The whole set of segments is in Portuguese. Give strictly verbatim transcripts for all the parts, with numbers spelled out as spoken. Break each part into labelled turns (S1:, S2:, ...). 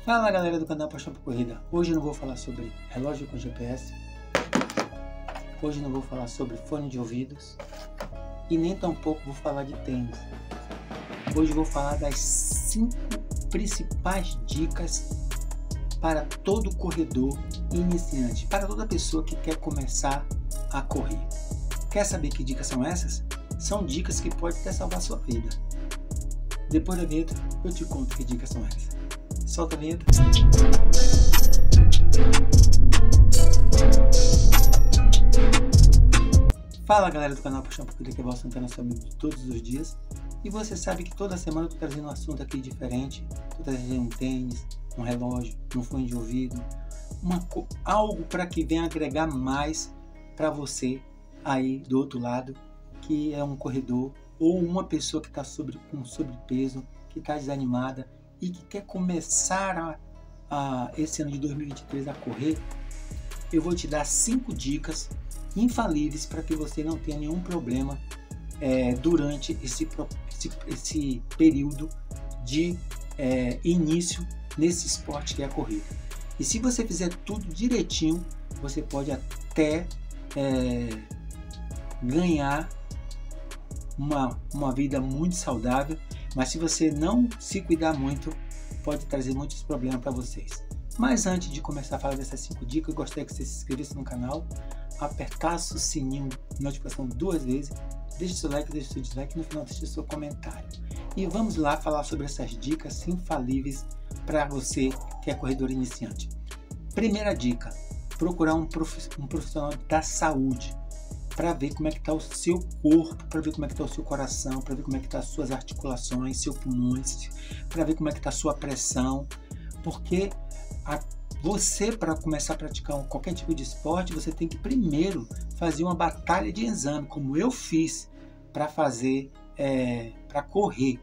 S1: Fala galera do canal Paixão por Corrida. Hoje eu não vou falar sobre relógio com G P S. Hoje eu não vou falar sobre fone de ouvidos. E nem tampouco vou falar de tênis. Hoje eu vou falar das cinco principais dicas para todo corredor iniciante. Para toda pessoa que quer começar a correr. Quer saber que dicas são essas? São dicas que podem até salvar a sua vida. Depois da vinheta eu te conto que dicas são essas. Solta a vinheta. Fala galera do canal Paixão por Corrida, que é Valson Antena, seu amigo de todos os dias. E você sabe que toda semana eu tô trazendo um assunto aqui diferente. Tô trazendo um tênis, um relógio, um fone de ouvido, uma, algo para que venha agregar mais para você aí do outro lado, que é um corredor ou uma pessoa que está sobre, com sobrepeso, que está desanimada e que quer começar a, a, esse ano de dois mil e vinte e três a correr. Eu vou te dar cinco dicas infalíveis para que você não tenha nenhum problema é, durante esse, esse, esse período de é, início nesse esporte que é a corrida. E se você fizer tudo direitinho, você pode até é, ganhar uma, uma vida muito saudável. Mas se você não se cuidar muito, pode trazer muitos problemas para vocês. Mas antes de começar a falar dessas cinco dicas, eu gostaria que você se inscrevesse no canal, apertasse o sininho de notificação duas vezes, deixe seu like, deixe seu dislike e no final deixe seu comentário. E vamos lá falar sobre essas dicas infalíveis para você que é corredor iniciante. Primeira dica, procurar um profissional da saúde, para ver como é que está o seu corpo, para ver como é que está o seu coração, para ver como é que está as suas articulações, seus pulmões, para ver como é que está a sua pressão, porque a, você, para começar a praticar qualquer tipo de esporte, você tem que primeiro fazer uma batalha de exame, como eu fiz para fazer, é, para correr,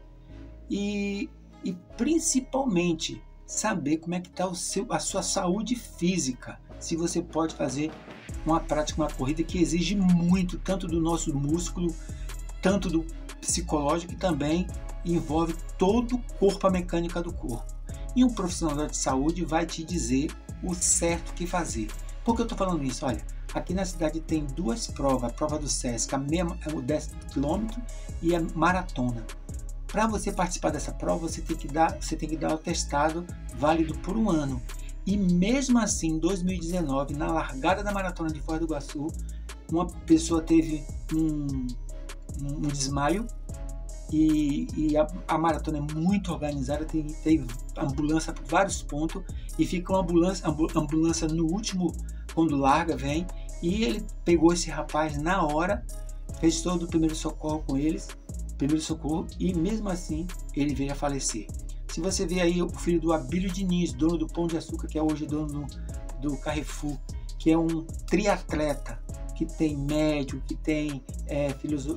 S1: e, e principalmente saber como é que está o seu, a sua saúde física, se você pode fazer uma prática, uma corrida que exige muito, tanto do nosso músculo, tanto do psicológico, e também envolve todo o corpo, a mecânica do corpo. E um profissional de saúde vai te dizer o certo que fazer. Por que eu estou falando isso? Olha, aqui na cidade tem duas provas, a prova do SESC, a meia, o dez quilômetros e a maratona. Para você participar dessa prova, você tem que dar, você tem que dar o atestado válido por um ano. E mesmo assim, em dois mil e dezenove, na largada da maratona de Foz do Iguaçu, uma pessoa teve um, um desmaio e, e a, a maratona é muito organizada, tem, tem ambulância por vários pontos e fica uma ambulância, ambulância no último, quando larga, vem, e ele pegou esse rapaz na hora, fez todo o primeiro socorro com eles, primeiro socorro, e mesmo assim ele veio a falecer. Se você vê aí o filho do Abílio Diniz, dono do Pão de Açúcar, que é hoje dono do, do Carrefour, que é um triatleta, que tem médico, que tem é,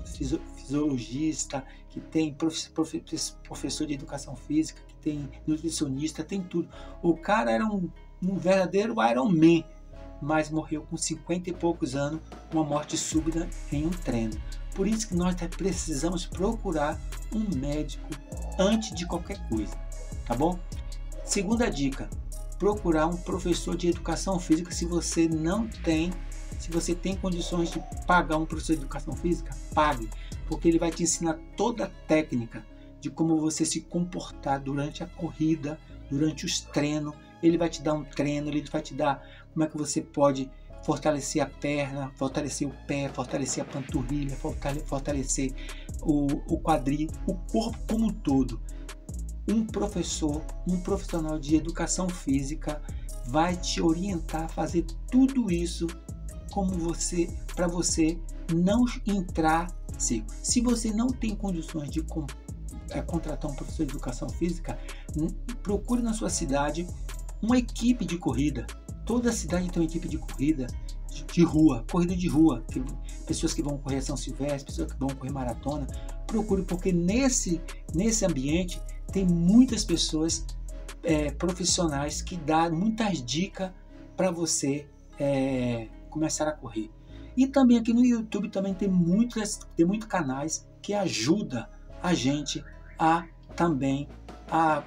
S1: fisiologista, que tem prof, prof, professor de educação física, que tem nutricionista, tem tudo. O cara era um, um verdadeiro Iron Man, mas morreu com cinquenta e poucos anos, uma morte súbita em um treino. Por isso que nós precisamos procurar um médico antes de qualquer coisa, tá bom? Segunda dica, procurar um professor de educação física. Se você não tem, se você tem condições de pagar um professor de educação física, pague, porque ele vai te ensinar toda a técnica de como você se comportar durante a corrida, durante os treinos. Ele vai te dar um treino, ele vai te dar como é que você pode fortalecer a perna, fortalecer o pé, fortalecer a panturrilha, fortalecer o, o quadril, o corpo como um todo. Um professor, um profissional de educação física vai te orientar a fazer tudo isso como você, para você não entrar seco. Se você não tem condições de com, é, contratar um professor de educação física, procure na sua cidade uma equipe de corrida. Toda cidade tem uma equipe de corrida de, de rua, corrida de rua, que, pessoas que vão correr São Silvestre, pessoas que vão correr maratona. Procure, porque nesse, nesse ambiente tem muitas pessoas é, profissionais que dão muitas dicas para você é, começar a correr. E também aqui no YouTube também tem muitas, tem muitos canais que ajudam a gente a também a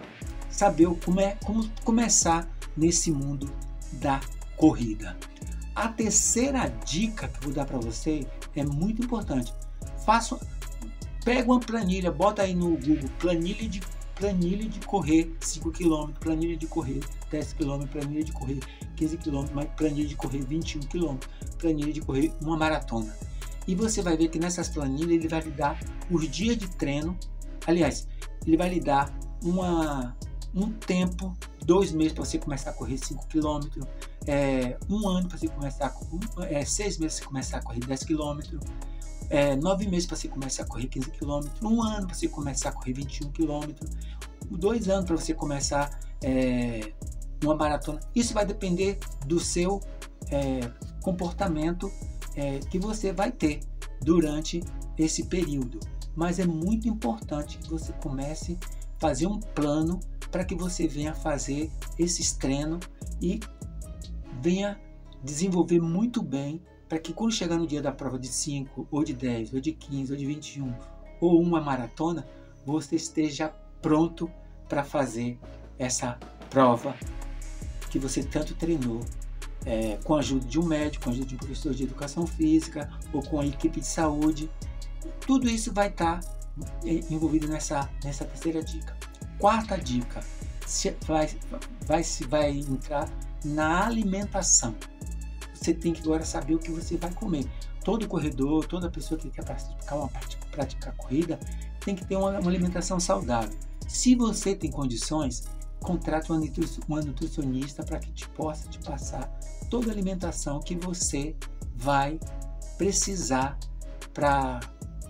S1: saber como, é, como começar nesse mundo da corrida. A terceira dica que eu vou dar para você é muito importante. Faça, pega uma planilha, bota aí no Google, planilha de, planilha de correr cinco quilômetros, planilha de correr dez quilômetros, planilha de correr quinze quilômetros, planilha de correr vinte e um quilômetros, planilha de correr uma maratona. E você vai ver que nessas planilhas ele vai lhe dar os dias de treino. Aliás, ele vai lhe dar uma, um tempo, dois meses para você começar a correr cinco quilômetros, é, um ano para você começar a correr, é, seis meses para você começar a correr dez quilômetros, é, nove meses para você começar a correr quinze quilômetros, um ano para você começar a correr vinte e um quilômetros, dois anos para você começar é, uma maratona. Isso vai depender do seu é, comportamento é, que você vai ter durante esse período. Mas é muito importante que você comece a fazer um plano para que você venha fazer esses treinos e venha desenvolver muito bem, para que quando chegar no dia da prova de cinco, ou de dez, ou de quinze, ou de vinte e um, ou uma maratona, você esteja pronto para fazer essa prova que você tanto treinou, é, com a ajuda de um médico, com a ajuda de um professor de educação física, ou com a equipe de saúde. Tudo isso vai estar envolvido nessa, nessa terceira dica. Quarta dica, vai, vai, vai entrar na alimentação. Você tem que agora saber o que você vai comer. Todo corredor, toda pessoa que quer praticar, uma, praticar corrida, tem que ter uma, uma alimentação saudável. Se você tem condições, contrate uma, uma nutricionista para que te possa te passar toda a alimentação que você vai precisar para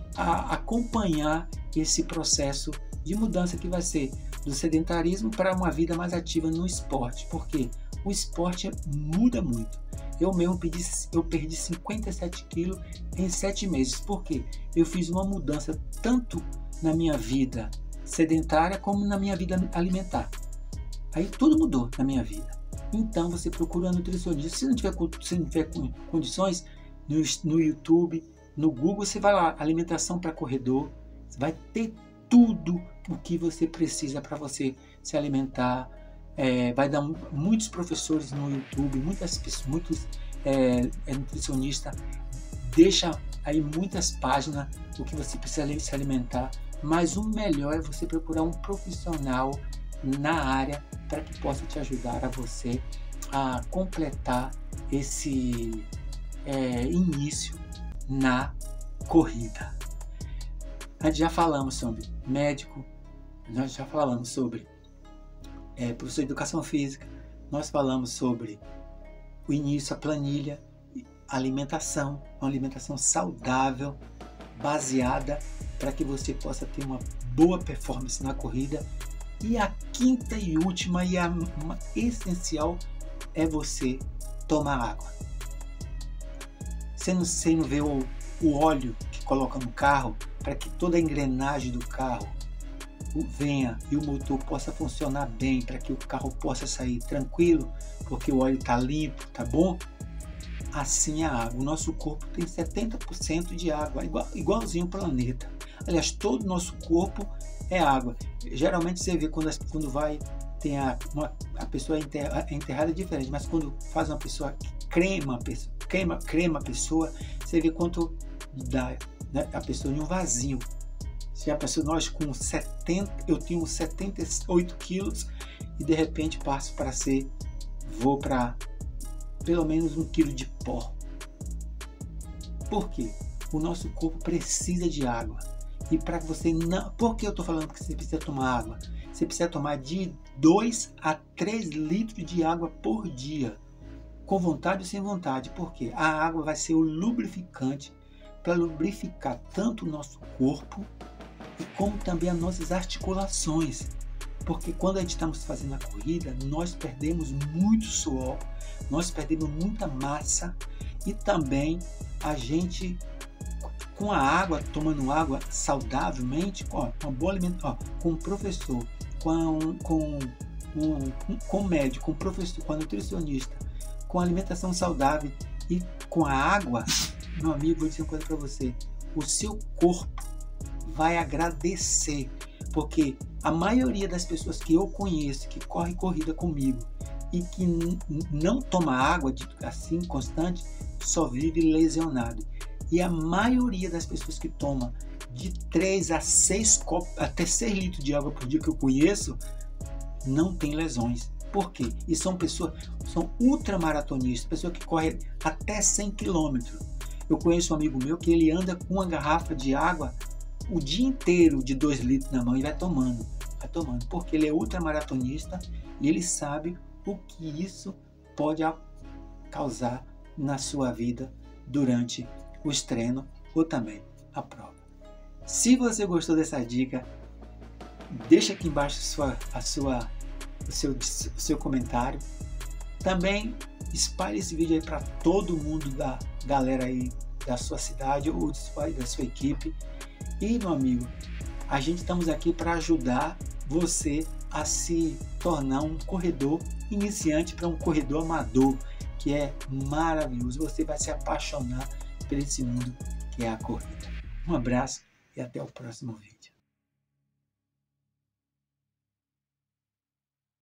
S1: acompanhar esse processo de mudança que vai ser do sedentarismo para uma vida mais ativa no esporte. Porque o esporte muda muito. Eu mesmo perdi, eu perdi cinquenta e sete quilos em sete meses. Porque eu fiz uma mudança tanto na minha vida sedentária como na minha vida alimentar. Aí tudo mudou na minha vida. Então você procura um nutricionista. Se não tiver, se não tiver condições, no, no YouTube, no Google, você vai lá, alimentação para corredor. Você vai ter tudo o que você precisa para você se alimentar. É, vai dar muitos professores no YouTube, muitas pessoas, muitos é, é, nutricionistas. Deixa aí muitas páginas do que você precisa se alimentar. Mas o melhor é você procurar um profissional na área para que possa te ajudar a você a completar esse é, início na corrida. Nós já falamos sobre médico, nós já falamos sobre é, professor de educação física, nós falamos sobre o início, a planilha, a alimentação, uma alimentação saudável, baseada para que você possa ter uma boa performance na corrida. E a quinta e última e a uma essencial é você tomar água. Você não, você não vê o, o óleo que coloca no carro para que toda a engrenagem do carro venha e o motor possa funcionar bem, para que o carro possa sair tranquilo, porque o óleo está limpo, tá bom? Assim é a água. O nosso corpo tem setenta por cento de água, igual, igualzinho o planeta. Aliás, todo o nosso corpo é água. Geralmente você vê quando, quando vai, tem a, uma, a pessoa é enterrada, é enterrada diferente, mas quando faz uma pessoa que crema a pessoa, crema, crema a pessoa, você vê quanto dá, né, a pessoa em um vasinho. Se a pessoa, nós com setenta, eu tinha setenta e oito quilos e de repente passo para ser, vou para pelo menos um quilo de pó. Por quê? O nosso corpo precisa de água. E para você não... Por que eu estou falando que você precisa tomar água? Você precisa tomar de dois a três litros de água por dia. Com vontade ou sem vontade. Por quê? A água vai ser o lubrificante para lubrificar tanto o nosso corpo e como também as nossas articulações. Porque quando a gente estamos fazendo a corrida, nós perdemos muito suor, nós perdemos muita massa e também a gente, com a água, tomando água saudavelmente, ó, uma boa alimentação, com um professor, com, com, um, com um médico, com um professor, com um nutricionista, com alimentação saudável e com a água, meu amigo, vou dizer uma coisa para você, o seu corpo vai agradecer, Porque a maioria das pessoas que eu conheço, que corre corrida comigo e que não toma água de, assim constante, só vive lesionado. E a maioria das pessoas que toma de três a seis copos, até seis litros de água por dia que eu conheço, não tem lesões. Por quê? E são pessoas, são ultramaratonistas, pessoas que correm até cem quilômetros. Eu conheço um amigo meu que ele anda com uma garrafa de água o dia inteiro de dois litros na mão e vai tomando, vai tomando, porque ele é ultramaratonista e ele sabe o que isso pode causar na sua vida durante os treinos ou também a prova. Se você gostou dessa dica, deixa aqui embaixo a sua, a sua, o, seu, o seu comentário. Também espalhe esse vídeo aí para todo mundo da galera aí da sua cidade ou da sua equipe. E, meu amigo, a gente estamos aqui para ajudar você a se tornar um corredor iniciante para um corredor amador, que é maravilhoso. Você vai se apaixonar por esse mundo que é a corrida. Um abraço e até o próximo vídeo.